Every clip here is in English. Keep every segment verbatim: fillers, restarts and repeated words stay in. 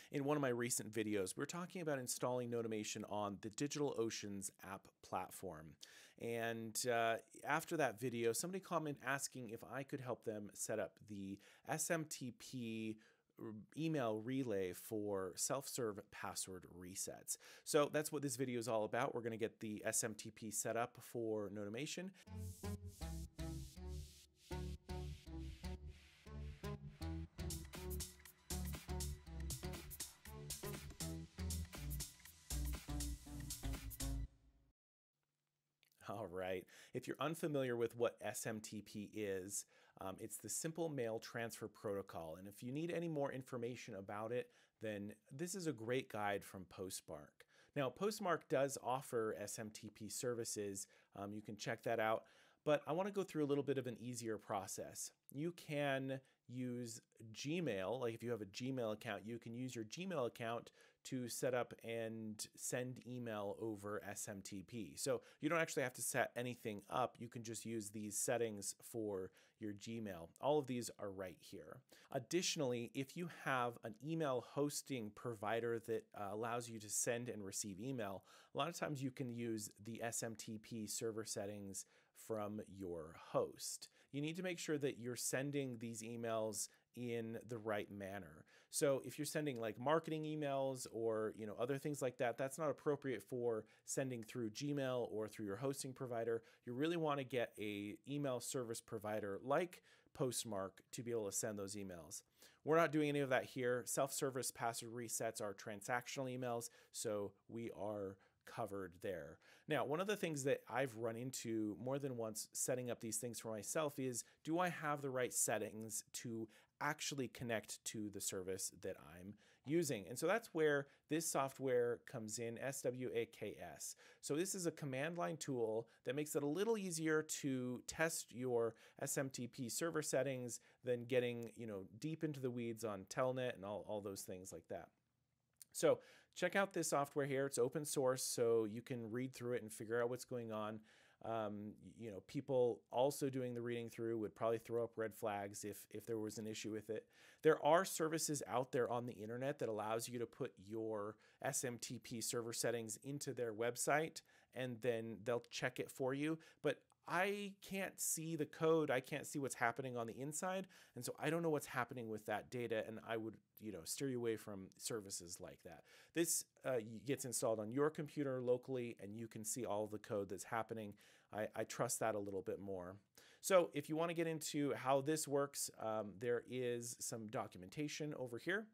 In one of my recent videos, we were talking about installing Notamation on the DigitalOcean's app platform. And uh, after that video, somebody commented asking if I could help them set up the S M T P email relay for self-serve password resets. So that's what this video is all about. We're going to get the S M T P set up for Notamation. All right. If you're unfamiliar with what S M T P is, um, it's the Simple Mail Transfer Protocol. And if you need any more information about it, then this is a great guide from Postmark. Now, Postmark does offer S M T P services. Um, you can check that out. But I want to go through a little bit of an easier process. You can use Gmail, like if you have a Gmail account, you can use your Gmail account to set up and send email over S M T P. So you don't actually have to set anything up. You can just use these settings for your Gmail. All of these are right here. Additionally, if you have an email hosting provider that uh, allows you to send and receive email, a lot of times you can use the S M T P server settings from your host. You need to make sure that you're sending these emails in the right manner. So if you're sending like marketing emails or you know other things like that, that's not appropriate for sending through Gmail or through your hosting provider. You really want to get a email service provider like Postmark to be able to send those emails. We're not doing any of that here. Self-service password resets are transactional emails, so we are covered there. Now, one of the things that I've run into more than once setting up these things for myself is, do I have the right settings to actually connect to the service that I'm using? And so that's where this software comes in, S W A K S. So this is a command line tool that makes it a little easier to test your S M T P server settings than getting, you know, deep into the weeds on Telnet and all, all those things like that. So check out this software here. It's open source, so you can read through it and figure out what's going on. Um, you know, people also doing the reading through would probably throw up red flags if, if there was an issue with it. There are services out there on the internet that allows you to put your S M T P server settings into their website, and then they'll check it for you. But I can't see the code. I can't see what's happening on the inside. And so I don't know what's happening with that data. And I would, you know, steer you away from services like that. This uh, gets installed on your computer locally, and you can see all of the code that's happening. I, I trust that a little bit more. So if you want to get into how this works, um, there is some documentation over here.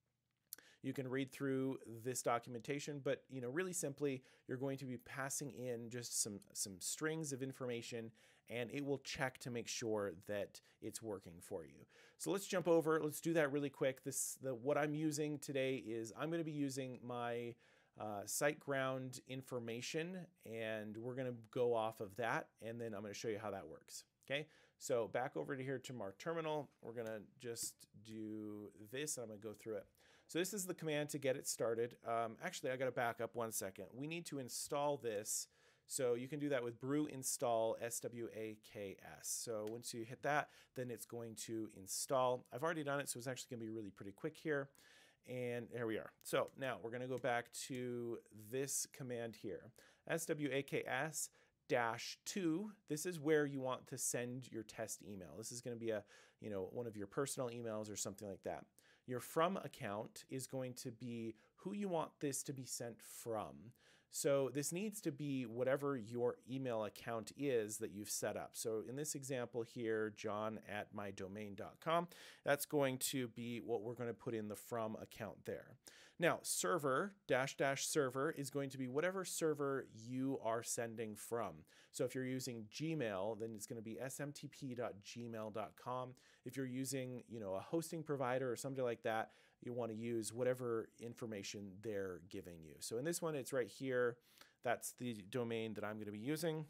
You can read through this documentation, but you know, really simply, you're going to be passing in just some, some strings of information, and it will check to make sure that it's working for you. So let's jump over. Let's do that really quick. This, the, what I'm using today is I'm going to be using my uh, SiteGround information, and we're going to go off of that, and then I'm going to show you how that works. Okay, so back over to here to our terminal, we're going to just do this. I'm going to go through it. So this is the command to get it started. Um, actually, I got to back up one second. We need to install this. So you can do that with brew install S W A K S. So once you hit that, then it's going to install. I've already done it, so it's actually going to be really pretty quick here. And there we are. So now we're going to go back to this command here, S W A K S dash two. This is where you want to send your test email. This is going to be a, you know, one of your personal emails or something like that. Your from account is going to be who you want this to be sent from. So this needs to be whatever your email account is that you've set up. So in this example here, john at my domain dot com, that's going to be what we're going to put in the from account there. Now, server dash dash server is going to be whatever server you are sending from. So if you're using Gmail, then it's going to be S M T P dot gmail dot com. If you're using, you know, a hosting provider or something like that, you want to use whatever information they're giving you. So in this one, it's right here. That's the domain that I'm going to be using.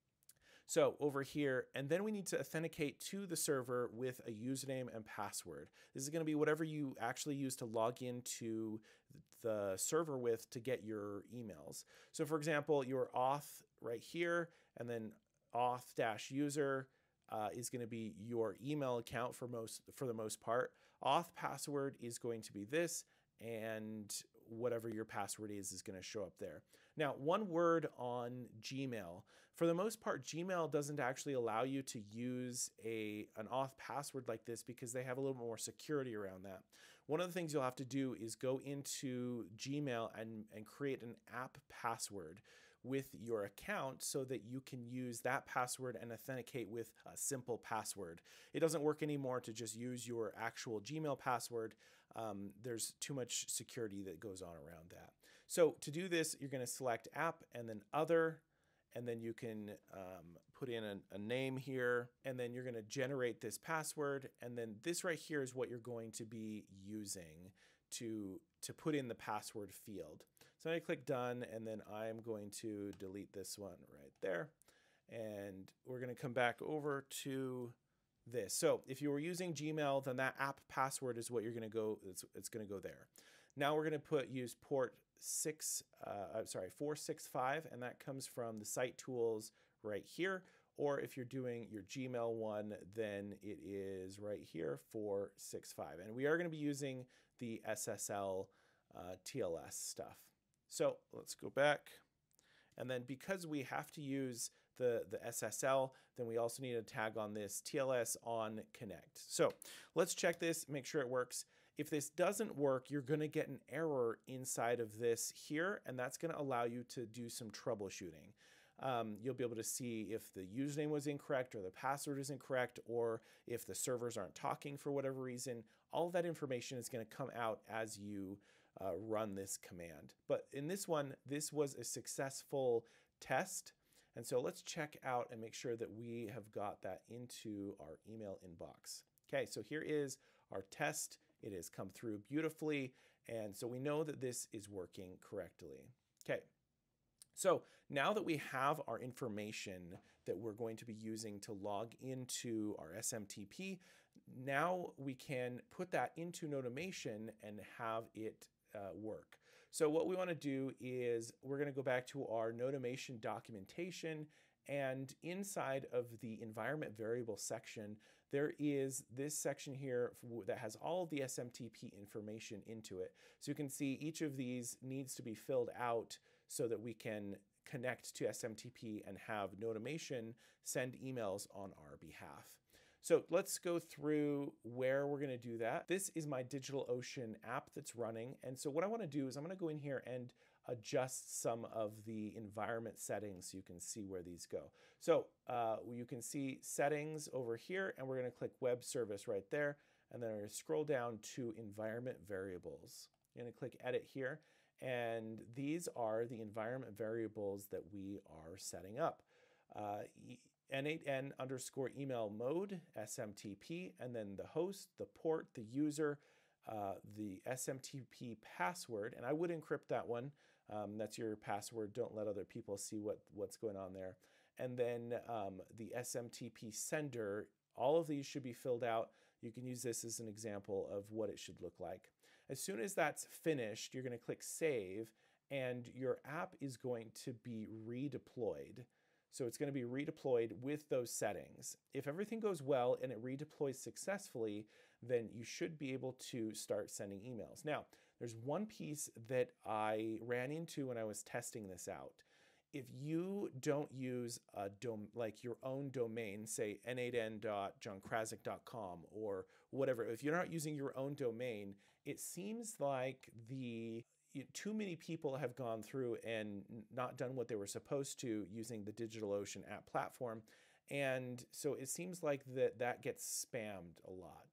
So over here, and then we need to authenticate to the server with a username and password. This is going to be whatever you actually use to log into the server with to get your emails. So for example, your auth right here, and then auth-user Uh, is going to be your email account for most for the most part. Auth password is going to be this, and whatever your password is is going to show up there. Now, one word on Gmail. For the most part, Gmail doesn't actually allow you to use a, an auth password like this because they have a little more security around that. One of the things you'll have to do is go into Gmail and, and create an app password with your account so that you can use that password and authenticate with a simple password. It doesn't work anymore to just use your actual Gmail password. Um, there's too much security that goes on around that. So to do this, you're going to select app and then other, and then you can um, put in a, a name here, and then you're going to generate this password, and then this right here is what you're going to be using to, to put in the password field. So I click done, and then I'm going to delete this one right there, and we're going to come back over to this. So if you were using Gmail, then that app password is what you're going to go, it's, it's going to go there. Now we're going to put use port six, uh, I'm sorry, four six five, and that comes from the site tools right here. Or if you're doing your Gmail one, then it is right here, four six five. And we are going to be using the S S L uh, T L S stuff. So let's go back. And then because we have to use the, the S S L, then we also need a tag on this T L S on connect. So let's check this, make sure it works. If this doesn't work, you're going to get an error inside of this here, and that's going to allow you to do some troubleshooting. Um, you'll be able to see if the username was incorrect or the password is incorrect, or if the servers aren't talking for whatever reason. All of that information is going to come out as you uh, run this command. But in this one, this was a successful test. And so let's check out and make sure that we have got that into our email inbox. Okay, so here is our test. It has come through beautifully, and so we know that this is working correctly. Okay, so now that we have our information that we're going to be using to log into our S M T P, now we can put that into Notamation and have it uh, work. So what we want to do is we're going to go back to our Notamation documentation, and inside of the environment variable section, there is this section here that has all of the S M T P information into it. So you can see each of these needs to be filled out so that we can connect to S M T P and have Notamation send emails on our behalf. So let's go through where we're going to do that. This is my DigitalOcean app that's running. And so what I want to do is I'm going to go in here and adjust some of the environment settings so you can see where these go. So uh, you can see settings over here, and we're going to click web service right there. And then I'm going to scroll down to environment variables. I'm going to click edit here. And these are the environment variables that we are setting up. Uh, N eight N underscore email mode, S M T P, and then the host, the port, the user, uh, the S M T P password, and I would encrypt that one. Um, that's your password. Don't let other people see what, what's going on there. And then um, the S M T P sender, all of these should be filled out. You can use this as an example of what it should look like. As soon as that's finished, you're going to click save, and your app is going to be redeployed. So it's going to be redeployed with those settings. If everything goes well and it redeploys successfully, then you should be able to start sending emails. Now, there's one piece that I ran into when I was testing this out. If you don't use a dom like your own domain, say n eight n dot john krasik dot com or whatever, if you're not using your own domain, it seems like the too many people have gone through and not done what they were supposed to using the DigitalOcean app platform. And so it seems like that that gets spammed a lot.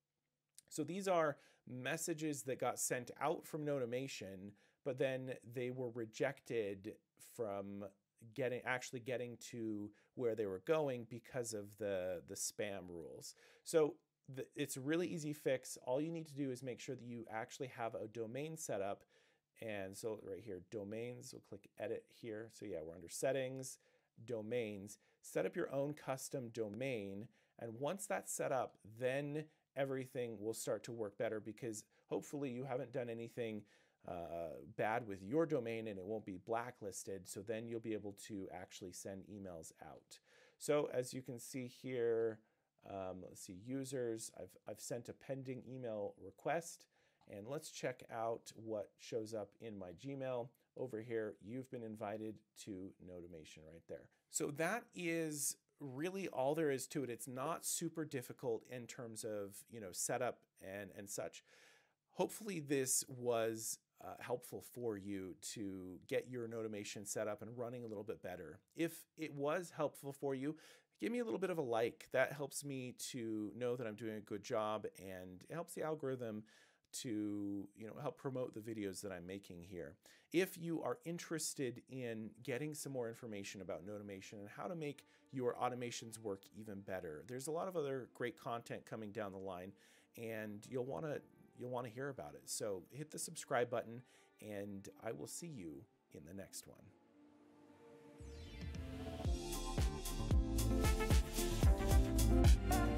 So these are messages that got sent out from Notamation, but then they were rejected from getting actually getting to where they were going because of the, the spam rules. So the, it's a really easy fix. All you need to do is make sure that you actually have a domain set up. And so right here, domains, we'll click edit here. So yeah, we're under settings, domains, set up your own custom domain. And once that's set up, then everything will start to work better because hopefully you haven't done anything uh, bad with your domain and it won't be blacklisted. So then you'll be able to actually send emails out. So as you can see here, um, let's see, users, I've, I've sent a pending email request. And let's check out what shows up in my Gmail. Over here, you've been invited to Notamation right there. So that is really all there is to it. It's not super difficult in terms of, you know, setup and, and such. Hopefully this was uh, helpful for you to get your Notamation set up and running a little bit better. If it was helpful for you, give me a little bit of a like. That helps me to know that I'm doing a good job, and it helps the algorithm to, you know, help promote the videos that I'm making here. If you are interested in getting some more information about Notamation and how to make your automations work even better, there's a lot of other great content coming down the line, and you'll want to you'll want to hear about it. So hit the subscribe button, and I will see you in the next one.